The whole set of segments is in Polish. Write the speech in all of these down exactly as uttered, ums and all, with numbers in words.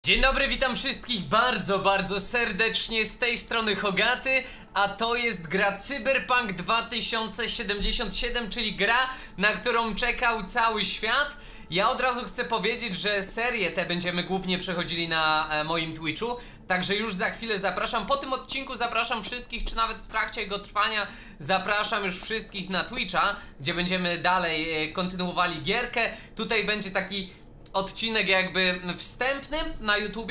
Dzień dobry, witam wszystkich bardzo, bardzo serdecznie, z tej strony Hogaty, a to jest gra Cyberpunk dwa tysiące siedemdziesiąt siedem, czyli gra, na którą czekał cały świat. Ja od razu chcę powiedzieć, że serię tę będziemy głównie przechodzili na e, moim Twitchu, także już za chwilę zapraszam. Po tym odcinku zapraszam wszystkich, czy nawet w trakcie jego trwania zapraszam już wszystkich na Twitcha, gdzie będziemy dalej e, kontynuowali gierkę. Tutaj będzie taki odcinek jakby wstępny na YouTubie,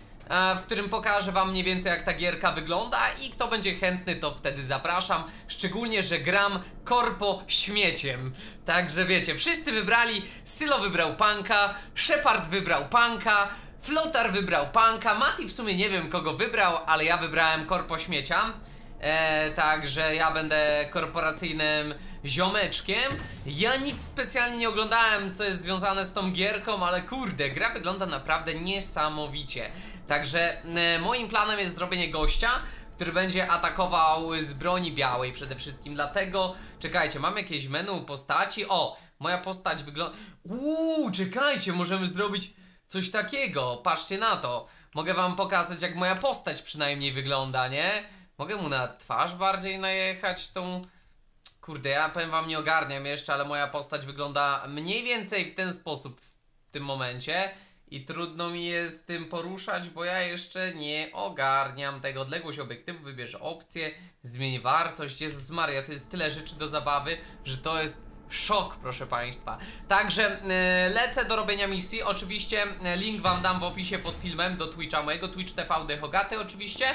w którym pokażę wam mniej więcej jak ta gierka wygląda i kto będzie chętny, to wtedy zapraszam. Szczególnie, że gram korpo śmieciem. Także wiecie, wszyscy wybrali, Sylo wybrał Punka, Shepard wybrał Punka, Flotar wybrał Punka, Mati w sumie nie wiem kogo wybrał, ale ja wybrałem korpo śmiecia. E, także ja będę korporacyjnym ziomeczkiem. Ja nic specjalnie nie oglądałem, co jest związane z tą gierką, ale kurde, gra wygląda naprawdę niesamowicie. Także e, moim planem jest zrobienie gościa, który będzie atakował z broni białej przede wszystkim. Dlatego, czekajcie, mam jakieś menu postaci. O, moja postać wygląda... Uuu, czekajcie, możemy zrobić coś takiego. Patrzcie na to. Mogę wam pokazać, jak moja postać przynajmniej wygląda, nie? Mogę mu na twarz bardziej najechać tą... Kurde, ja powiem wam, nie ogarniam jeszcze, ale moja postać wygląda mniej więcej w ten sposób w tym momencie. I trudno mi jest tym poruszać, bo ja jeszcze nie ogarniam tego. Odległość obiektywu, wybierz opcję, zmień wartość. Jezus Maria, to jest tyle rzeczy do zabawy, że to jest szok, proszę państwa. Także yy, lecę do robienia misji. Oczywiście yy, link wam dam w opisie pod filmem do Twitcha mojego, Twitch T V Hogaty oczywiście.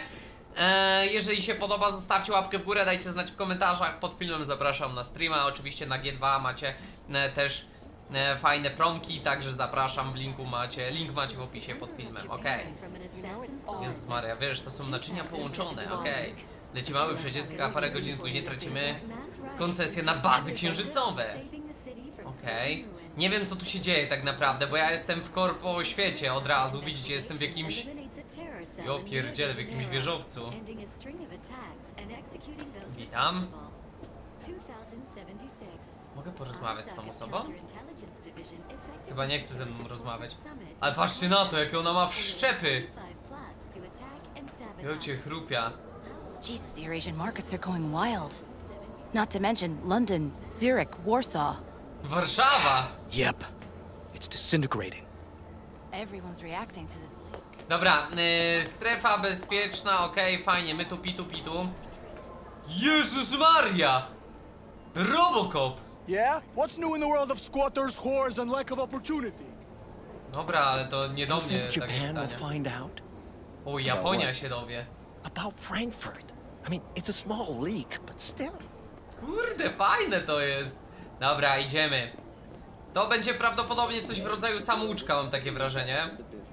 Eee, jeżeli się podoba, zostawcie łapkę w górę, dajcie znać w komentarzach pod filmem, zapraszam na streama, oczywiście na G dwa macie e, też e, fajne promki, także zapraszam, w linku macie, link macie w opisie pod filmem, okej. Okay. Jezus Maria, wiesz, to są naczynia połączone, okej. Okay. Leci mały przecisk, a parę godzin później tracimy koncesję na bazy księżycowe. Okej. Okay. Nie wiem co tu się dzieje tak naprawdę, bo ja jestem w korpo świecie od razu, widzicie, jestem w jakimś... Jo pierdziele, w jakimś wieżowcu. Witam. Mogę porozmawiać z tą osobą? Chyba nie chce ze mną rozmawiać. Ale patrzcie na to, jakie ona ma wszczepy. Jo cię chrupia. Jesus, the Eurasian markets are going wild. Not to mention London, Zurich, Warsaw. Warszawa! Yep. It's disintegrating. Everyone's reacting to this leak. Dobra, yy, strefa bezpieczna, okej, okay, fajnie, my tu pitu pitu. Jezus Maria! Robocop! Yeah? What's new in the world of squatters, whores and lack of opportunity? Dobra, ale to nie do mnie takie Japan will pytania. find out. O, Japonia się dowie. About Frankfurt. I mean, it's a small leak, but still. Kurde, fajne to jest. Dobra, idziemy. To będzie prawdopodobnie coś w rodzaju samouczka, mam takie wrażenie.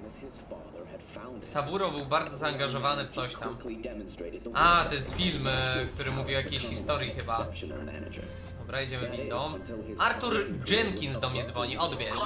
Saburo był bardzo zaangażowany w coś tam. A, to jest film, który mówi o jakiejś historii chyba. Dobra, idziemy windą. Arthur Jenkins do mnie dzwoni, odbierz.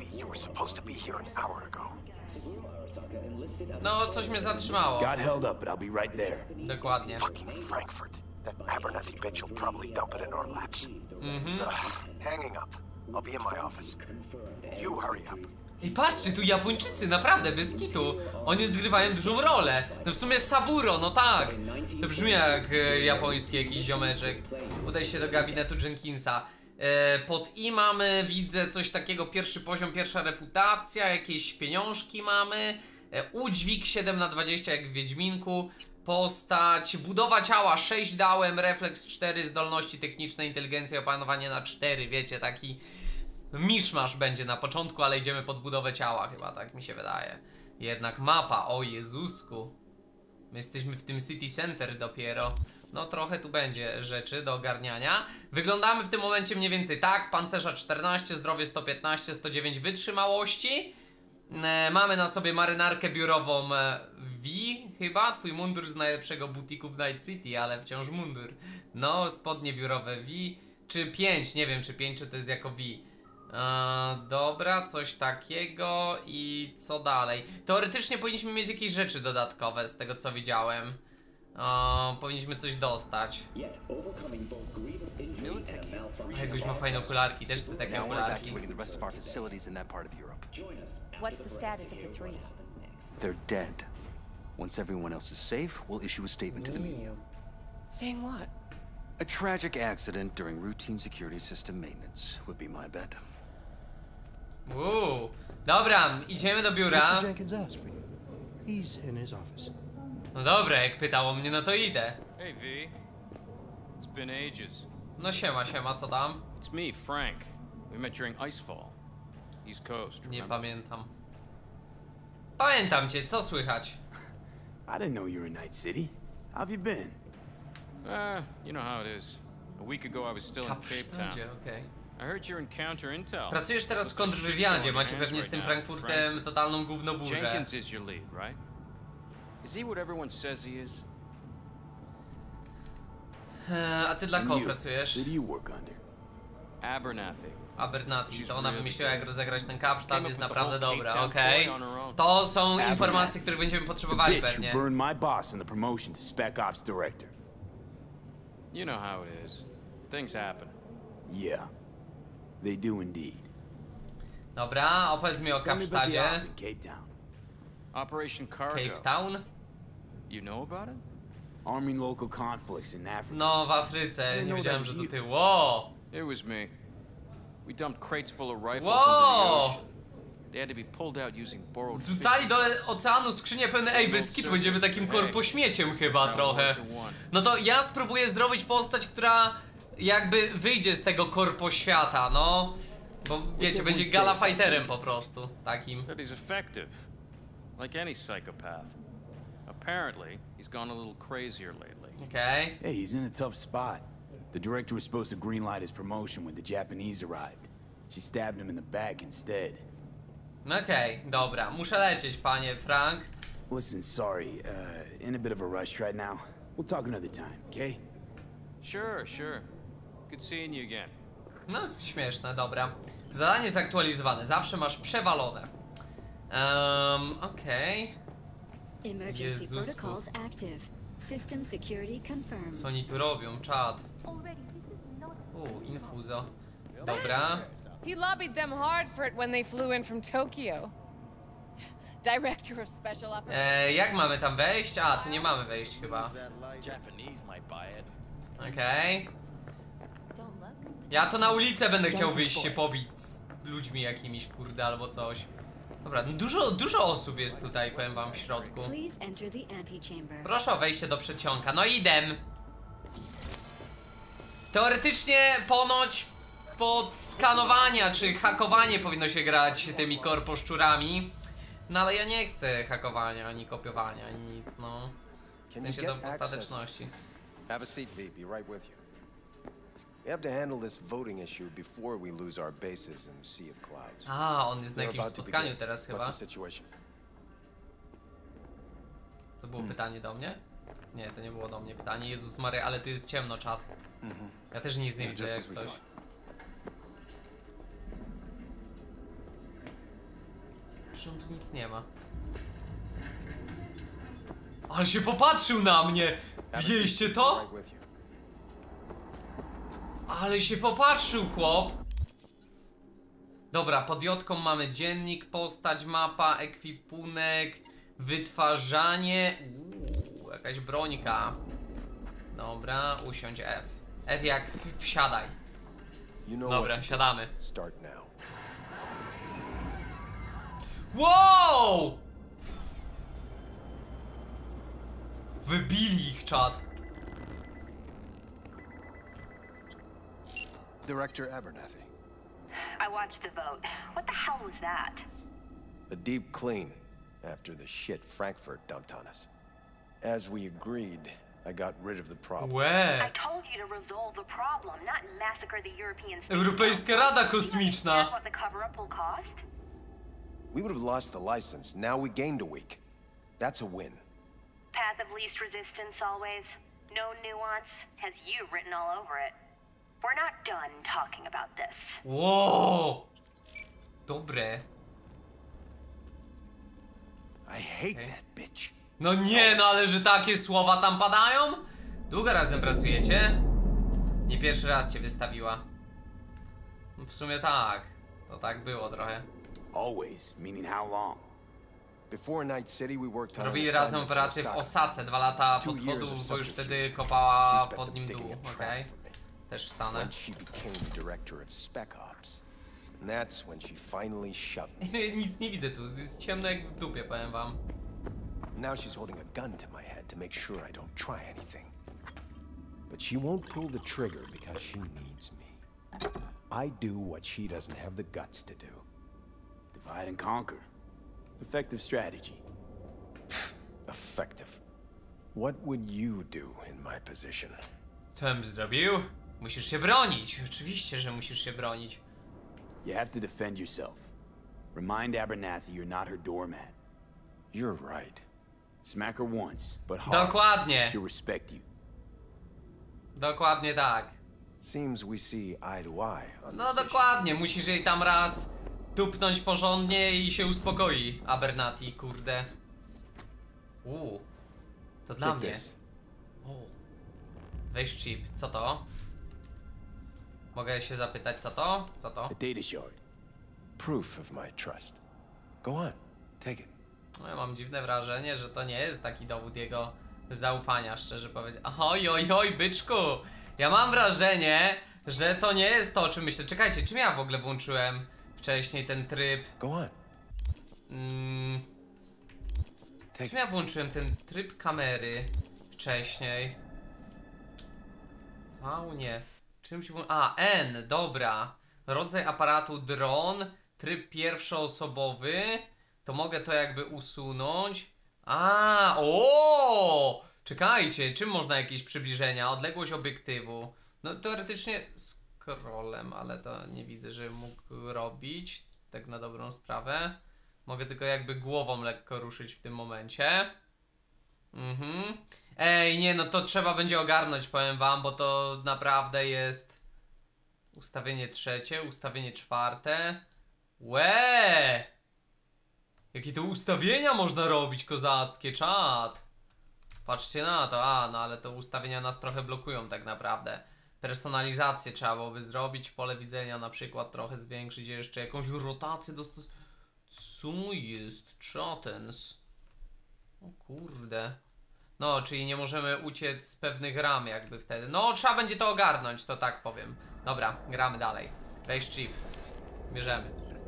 No, coś mnie zatrzymało. Dokładnie. That Abernathy bitch will probably dump it in our laps. Mhm. Hanging up. I'll be in my office. You hurry up. I patrzcie, tu Japończycy, naprawdę, bez kitu. Oni odgrywają dużą rolę. No w sumie Saburo, no tak. To brzmi jak e, japoński jakiś ziomeczek. Udaj się do gabinetu Jenkinsa. E, pod I mamy, widzę coś takiego, pierwszy poziom, pierwsza reputacja, jakieś pieniążki mamy. E, udźwig siedem na dwadzieścia jak w Wiedźminku. Postać, budowa ciała sześć dałem, refleks cztery, zdolności techniczne, inteligencja, opanowanie na cztery, wiecie, taki miszmasz będzie na początku, ale idziemy pod budowę ciała chyba, tak mi się wydaje. Jednak mapa, o Jezusku. My jesteśmy w tym City Center dopiero. No trochę tu będzie rzeczy do ogarniania. Wyglądamy w tym momencie mniej więcej tak, pancerza czternaście, zdrowie sto piętnaście, sto dziewięć wytrzymałości. E, mamy na sobie marynarkę biurową e, V chyba, twój mundur z najlepszego butiku w Night City, ale wciąż mundur. No, spodnie biurowe V, czy pięć, nie wiem czy pięć, czy to jest jako V. E, dobra, coś takiego i co dalej? Teoretycznie powinniśmy mieć jakieś rzeczy dodatkowe z tego co widziałem. E, powinniśmy coś dostać. A jakoś ma fajne okularki, też chcę takie okularki. What's the status of the three? they're dead. Once everyone else is safe, we'll issue a statement to the media. Saying what? A tragic accident during routine security system maintenance would be my bet. Uuu. Dobra, idziemy do biura. mister Jenkins asked for you. He's in his office. No dobra, jak pytało mnie, no to idę. Hey V, it's been ages. No siema, siema, co tam? It's me, Frank. We met during Icefall, East Coast. Nie Remember? pamiętam. Pamiętam cię, co słychać? I didn't know you were in Night City. How have you been? Uh, you know how it is. A week ago I was still in Cape Town. Kapsztadzie, okej. I heard you're in Counter Intel. Pracujesz teraz w kontrwywiadzie, macie pewnie z tym Frankfurtem totalną gównoburzę. Jenkins is your lead, right? Is he what everyone says he is? Eee, a ty dla kogo pracujesz? Who do you work under? Abernathy. Abernathy, to ona wymyśliła, jak rozegrać ten Kapsztad, jest naprawdę dobra, okej. Okay. To są informacje, których będziemy potrzebowali pewnie. Bitch who burned my boss in the promotion to Spec Ops Director. You know how it is. Things happen. Yeah, they do indeed. Dobra, opowiedz mi o Kapsztadzie. Cape Town. Operation Cargo. Cape Town? You know about it? Arming local conflicts in Africa. No, w Afryce, nie wiedziałem, że to ty. Wow! It was me. We dumped crates full of rifles Wow! into the ocean. They had to be pulled out using borrowed Zrzucali do oceanu skrzynię pełne. Ej, bez kitu będziemy takim korpośmieciem chyba trochę. No to ja spróbuję zrobić postać, która jakby wyjdzie z tego korpoświata, no. Bo wiecie, będzie gala fighterem po prostu, takim. But he's effective, like any psychopath. Apparently, he's gone a little crazier lately. Okay. Hey, he's in a tough spot. The director was supposed to greenlight his promotion when the Japanese arrived. She stabbed him in the back instead. Okej, okay, dobra. Muszę lecieć, panie Frank. Listen, sorry, uh, in a bit of a rush right now. We'll talk another time, okay? Sure, sure. Good seeing you again. No, śmieszne, dobra. Zadanie zaktualizowane, zawsze masz przewalone. Um, okej. Okay. Emergency protocols active. System security confirmed. Co oni tu robią? Czad. U, infuzo. Dobra. He lobbied them hard for it when they flew in from Tokyo. Director of Special Operations. E, jak mamy tam wejść? A, tu nie mamy wejść chyba. Okej. Okay. Ja to na ulicę będę chciał wyjść się pobić z ludźmi jakimiś, kurde, albo coś. Dobra, no dużo, dużo osób jest tutaj, powiem wam, w środku. Proszę o wejście do przedsionka. No idę. Teoretycznie ponoć pod skanowania czy hakowanie powinno się grać tymi korposzczurami. No ale ja nie chcę hakowania, ani kopiowania, ani nic, no. W sensie do ostateczności. Have a seat, V. Be right with you. We have to handle this voting issue before we lose our bases in the Sea of Clouds. A, on jest na jakimś spotkaniu teraz chyba. To było pytanie do mnie? Nie, to nie było do mnie pytanie. Jezus Maria, ale tu jest ciemno, czat. Ja też nic nie widzę jak coś. Przecież on tu nic nie ma. Ale się popatrzył na mnie! Widzieliście to? Ale się popatrzył, chłop! Dobra, pod Jotką mamy dziennik, postać, mapa, ekwipunek, wytwarzanie. Uuu, jakaś brońka. Dobra, usiądź F. F jak wsiadaj. Dobra, siadamy. Wow! Wybili ich, czad. Director Abernathy. I watched the vote. What the hell was that? A deep clean after the shit Frankfurt dumped on us. As we agreed, I got rid of the problem. Łe. I told you to resolve the problem, not massacre the European space. Europejska Rada Kosmiczna. What the cover-up will cost? We would have lost the license. Now we gained a week. That's a win. Path of least resistance always. No nuance. Has you written all over it. We're not done talking about this. Wow. Dobre. I hate okay. that bitch. No nie, no ale że takie słowa tam padają? Długo razem pracujecie? Nie pierwszy raz cię wystawiła. W sumie tak. To tak było trochę. Always, meaning how long? Before Night City, we worked on Robili an razem assignment operację w Osaka. Osace, dwa lata Two years podchodów, of bo już subterfuge. wtedy kopała She spent pod them nim digging dół, a trap okej? for me. Też wstanę. When she became the director of Spec Ops. And that's when she finally shoved me. Nic nie widzę tu, jest ciemno jak w dupie, powiem wam. Now she's holding a gun to my head to make sure I don't try anything. But she won't pull the trigger because she needs me. I do what she doesn't have the guts to do. Divide and conquer. Effective strategy. Effective. What would you do in my position? Co bym zrobił? Musisz się bronić. Oczywiście, że musisz się bronić. You have to defend yourself. Remind Abernathy you're not her doormat. You're right. Smack her once, but hard. Dokładnie. She'll respect you. Dokładnie tak. Seems we see eye to eye on No this dokładnie, musisz jej tam raz tupnąć porządnie i się uspokoi. Abernathy, kurde. Uuu. To dla Take mnie. this. Weź chip, co to? Mogę się zapytać, co to? Co to? A data shard. Proof of my trust. Go on, take it. No, ja mam dziwne wrażenie, że to nie jest taki dowód jego zaufania, szczerze powiedziawszy. Oj, oj, oj, byczku! Ja mam wrażenie, że to nie jest to, o czym myślę. Czekajcie, czym ja w ogóle włączyłem wcześniej ten tryb? Go on. Mm, Take czym ja włączyłem ten tryb kamery wcześniej? V, nie. Czym się włą... A, N, dobra. Rodzaj aparatu dron, tryb pierwszoosobowy. To mogę to jakby usunąć. A, o! Czekajcie, czym można jakieś przybliżenia? Odległość obiektywu. No teoretycznie scrollem, ale to nie widzę, że mógł robić. Tak na dobrą sprawę. Mogę tylko jakby głową lekko ruszyć w tym momencie. Mhm. Ej, nie, no to trzeba będzie ogarnąć, powiem wam, bo to naprawdę jest ustawienie trzecie, ustawienie czwarte. Łe! Jakie to ustawienia można robić kozackie, czad. Patrzcie na to, a no ale to ustawienia nas trochę blokują tak naprawdę. Personalizację trzeba byłoby zrobić, pole widzenia na przykład trochę zwiększyć, jeszcze jakąś rotację dostos... Co jest? Czatens. O kurde. No, czyli nie możemy uciec z pewnych ram jakby wtedy. No, trzeba będzie to ogarnąć, to tak powiem. Dobra, gramy dalej. Weź chip. Bierzemy.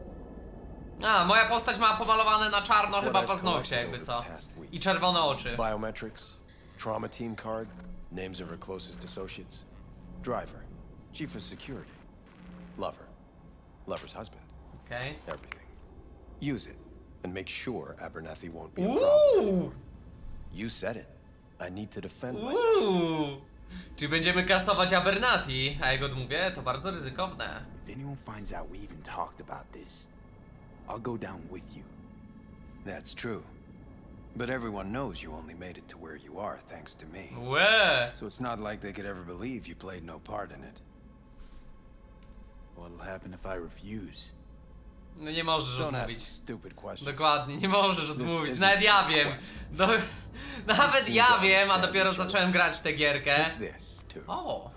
A, moja postać ma pomalowane na czarno chyba paznokcie, jakby co. I czerwone oczy. Biometrics, trauma team card, names of her closest associates, driver, chief of security, lover, lover's husband. Okay. Everything. Use it and make sure Abernathy won't be a Ooh! problem. You said it. I need to defend myself. Uuu. Czy będziemy kasować Abernathy? A jak odmówię, to bardzo ryzykowne. If anyone finds out we even talked about this, I'll go down with you. That's true. But everyone knows you only made it to where you are thanks to me. Łe. So it's not like they could ever believe you played no part in it. What'll happen if I refuse? No nie możesz Don't ask odmówić. stupid questions. Dokładnie, nie możesz odmówić. isn't Nawet ja a wiem. quest. No, nawet ja wiem, a dopiero zacząłem grać w tę gierkę. Take this, too. O!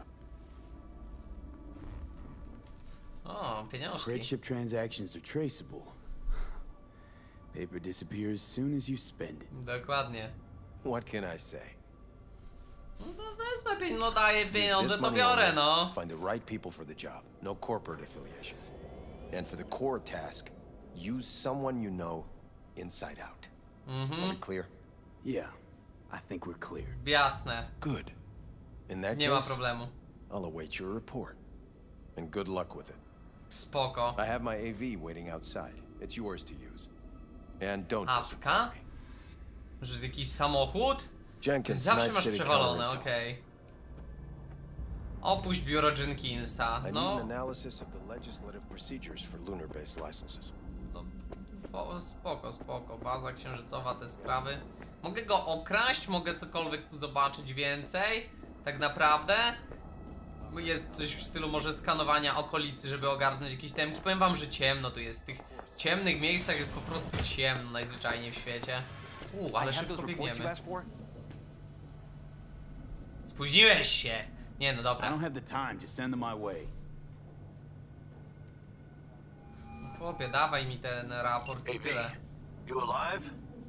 O, pieniążki. Freight ship transactions are traceable. Paper disappears as soon as you spend it. Dokładnie. What can I say? No wezmę pieniądze, no daję Use pieniądze, this to money biorę, only. no. Find the right people for the job. No corporate affiliation. And for the core task, use someone you know inside out. Mhm. Are we clear? Yeah, I think we're clear. Jasne. Good. In that Nie ma case, problemu. I'll await your report. And good luck with it. Spoko. I have my A V waiting outside. It's yours to use. And don't Awka? disappoint me. Że jakiś samochód? Jenkins, Zawsze Night masz City przewalone, Counterintel. okej. Opuść biuro Jenkinsa. I need No, an analysis of the legislative procedures for lunar-based licenses. no fo- spoko, spoko. Baza księżycowa, te sprawy. Mogę go okraść, mogę cokolwiek tu zobaczyć więcej. Tak naprawdę. Jest coś w stylu może skanowania okolicy, żeby ogarnąć jakieś temki. Powiem wam, że ciemno tu jest. W tych ciemnych miejscach jest po prostu ciemno najzwyczajniej w świecie. Uuu, ale szybko biegniemy. Spóźniłeś się! Nie, no I dobra. don't have the time, just send them my way. Chłopie, dawaj mi ten raport i tyle. You alive?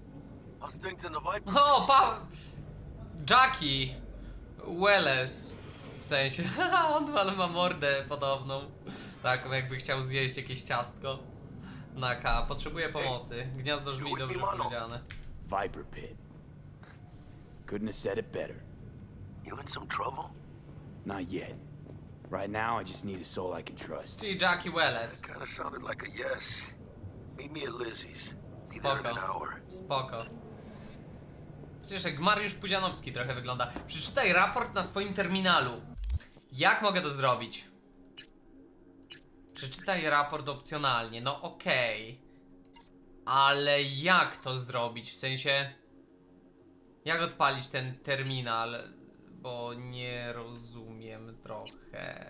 How's things in the Viper? O, pa... Jackie Welles. W sensie, on ale ma mordę podobną. Tak, jakby chciał zjeść jakieś ciastko. Naka, potrzebuje pomocy. Gniazdo żmij, dobrze powiedziane. Viper pit. Couldn't have said it better. You in some trouble? Not yet. Right now, I just need a soul I can trust. Czyli Jackie Welles. Kinda sounded like a yes. Meet me at Lizzie's. Spoko. Spoko. Przecież jak Mariusz Pudzianowski trochę wygląda. Przeczytaj raport na swoim terminalu. Jak mogę to zrobić? Przeczytaj raport opcjonalnie. No okej. Okay. Ale jak to zrobić? W sensie... Jak odpalić ten terminal? Bo nie rozumiem trochę.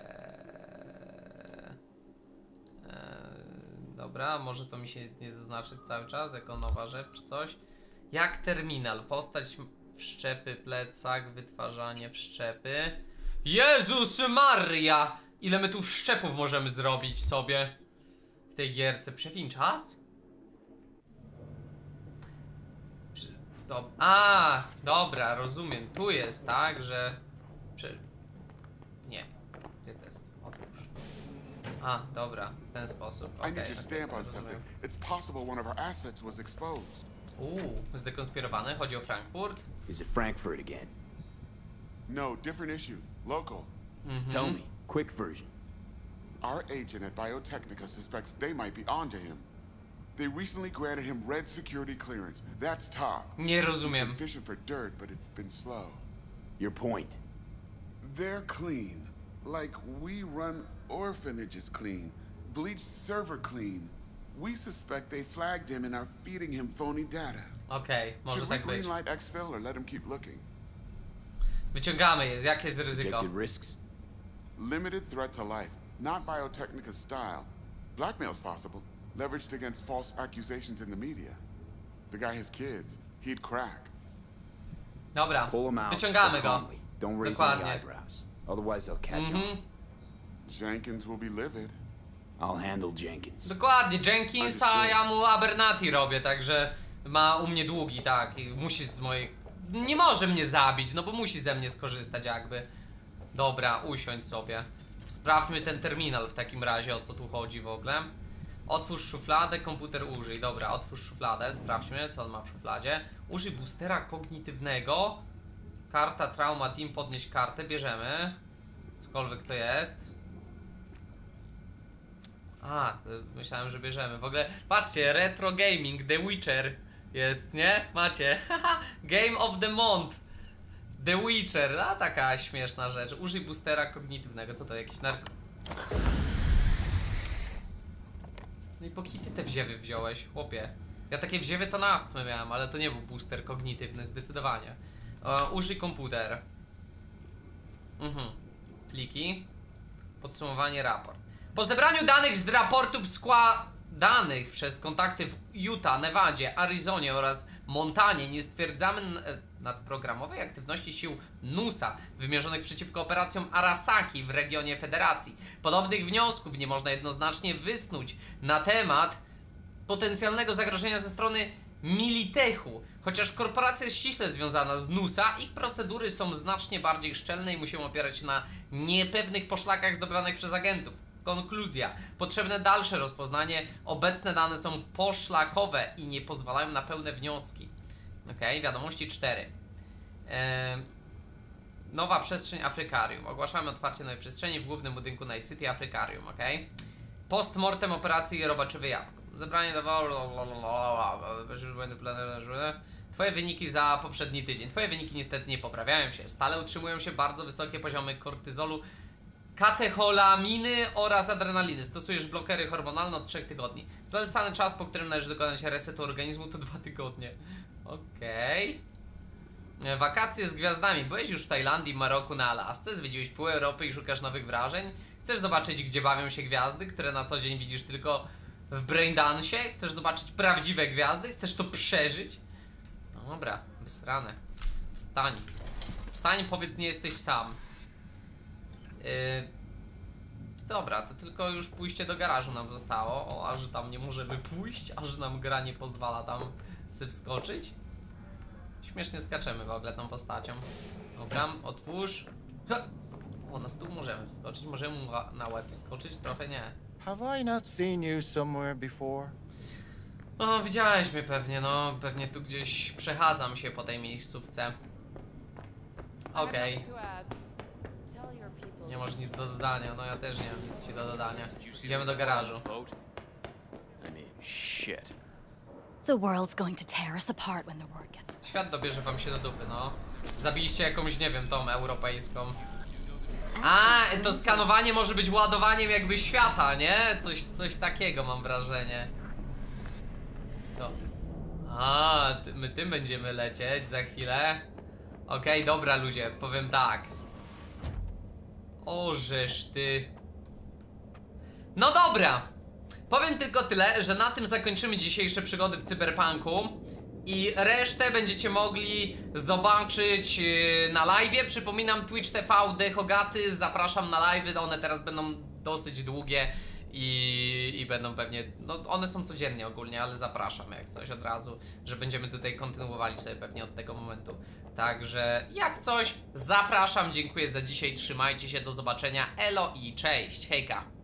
Eee, dobra, może to mi się nie zaznaczyć cały czas jako nowa rzecz czy coś. Jak terminal? Postać, wszczepy, plecak, wytwarzanie, wszczepy. Jezus Maria! Ile my tu wszczepów możemy zrobić sobie w tej gierce? Przewin czas? Do... A, dobra, rozumiem. Tu jest, tak, że... Prze... Nie. Gdzie to jest? Otwórz. A, dobra, w ten sposób. Okay, I need your stamp on something. It's possible one of our assets was exposed. Uuu, zdekonspirowany. Chodzi o Frankfurt. Is it Frankfurt again? No, different issue. Local. Mm-hmm. Tell me, quick version. Our agent at Biotechnica suspects they might be onto him. They recently granted him red security clearance. That's top. Nie rozumiem. He's been fishing for dirt, but it's been slow. Your point. They're clean. Like we run orphanages clean. Bleached server clean. We suspect they flagged him and are feeding him phony data. Okej, okay, może tak być. Should we greenlight exfil or let him keep looking? Wyciągamy je. Jakie jest ryzyko? Risks? Limited threat to life. Not Biotechnica's style. Blackmail's possible. Leveraged against false accusations in the media. The guy has kids. He'd crack. Dobra, wyciągamy go. Don't raise any eyebrows. Otherwise they'll catch mm-hmm. on. Jenkins will be livid. I'll handle Jenkins. Dokładnie, Jenkinsa ja mu Abernathy robię, także ma u mnie długi, tak, i musi z mojej... Nie może mnie zabić, no bo musi ze mnie skorzystać jakby. Dobra, usiądź sobie. Sprawdźmy ten terminal w takim razie, o co tu chodzi w ogóle. Otwórz szufladę, komputer użyj. Dobra, otwórz szufladę, sprawdźmy, co on ma w szufladzie. Użyj boostera kognitywnego. Karta Trauma Team, podnieś kartę, bierzemy. Cokolwiek to jest. A, myślałem, że bierzemy. W ogóle, patrzcie, retro gaming, The Witcher jest, nie? Macie. Game of the Month. The Witcher, a taka śmieszna rzecz. Użyj boostera kognitywnego. Co to, jakiś narko... No i po hity te wziewy wziąłeś, chłopie. Ja takie wziewy to na astmę miałem, ale to nie był booster kognitywny, zdecydowanie. E, użyj komputer. Mhm. Pliki. Podsumowanie, raport. Po zebraniu danych z raportów składanych przez kontakty w Utah, Nevadzie, Arizonie oraz Montanie nie stwierdzamy nadprogramowej aktywności sił nusa wymierzonych przeciwko operacjom Arasaki w regionie Federacji. Podobnych wniosków nie można jednoznacznie wysnuć na temat potencjalnego zagrożenia ze strony Militechu. Chociaż korporacja jest ściśle związana z nusa, ich procedury są znacznie bardziej szczelne i muszą opierać się na niepewnych poszlakach zdobywanych przez agentów. Konkluzja. Potrzebne dalsze rozpoznanie. Obecne dane są poszlakowe i nie pozwalają na pełne wnioski. Ok, wiadomości cztery. Eee, nowa przestrzeń Afrykarium. Ogłaszamy otwarcie nowej przestrzeni w głównym budynku Night City Afrykarium. Ok. Postmortem operacji Robaczywe Jabłko. Zebranie do... Twoje wyniki za poprzedni tydzień. Twoje wyniki niestety nie poprawiają się. Stale utrzymują się bardzo wysokie poziomy kortyzolu, katecholaminy oraz adrenaliny. Stosujesz blokery hormonalne od trzech tygodni. Zalecany czas, po którym należy dokonać resetu organizmu, to dwa tygodnie. Okej. Okay. Wakacje z gwiazdami. Byłeś już w Tajlandii, Maroku, na Alasce? Zwiedziłeś pół Europy i szukasz nowych wrażeń? Chcesz zobaczyć, gdzie bawią się gwiazdy, które na co dzień widzisz tylko w braindance'ie? Chcesz zobaczyć prawdziwe gwiazdy? Chcesz to przeżyć? No dobra, wysrane. Wstań. Wstań, powiedz, nie jesteś sam. Yy, dobra, to tylko już pójście do garażu nam zostało. O, aż tam nie możemy pójść, aż nam gra nie pozwala tam sobie wskoczyć. Śmiesznie skaczemy w ogóle tą postacią. Dobra, otwórz. Ha! O, na stół możemy wskoczyć. Możemy mu na łeb wskoczyć? Trochę nie. Have I not seen you somewhere before? No, widziałeś mnie pewnie, no. Pewnie tu gdzieś przechadzam się po tej miejscówce. Okej. Okay. Nie masz nic do dodania, no ja też nie mam nic ci do dodania. Idziemy do garażu. The world's going to tear us apart when the word gets... Świat dobierze wam się do dupy, no. Zabiliście jakąś, nie wiem, tą europejską. A, to skanowanie może być ładowaniem jakby świata, nie? Coś, coś takiego mam wrażenie. To. A, ty, my tym będziemy lecieć za chwilę. Okej, okay, dobra ludzie, powiem tak. O, żeż ty. No dobra. Powiem tylko tyle, że na tym zakończymy dzisiejsze przygody w Cyberpunku. I resztę będziecie mogli zobaczyć na live'ie. Przypominam, Twitch T V Dehogaty, zapraszam na live'y, one teraz będą dosyć długie i, i będą pewnie, no one są codziennie ogólnie, ale zapraszam jak coś od razu, że będziemy tutaj kontynuowali sobie pewnie od tego momentu. Także jak coś, zapraszam, dziękuję za dzisiaj, trzymajcie się, do zobaczenia, elo i cześć, hejka.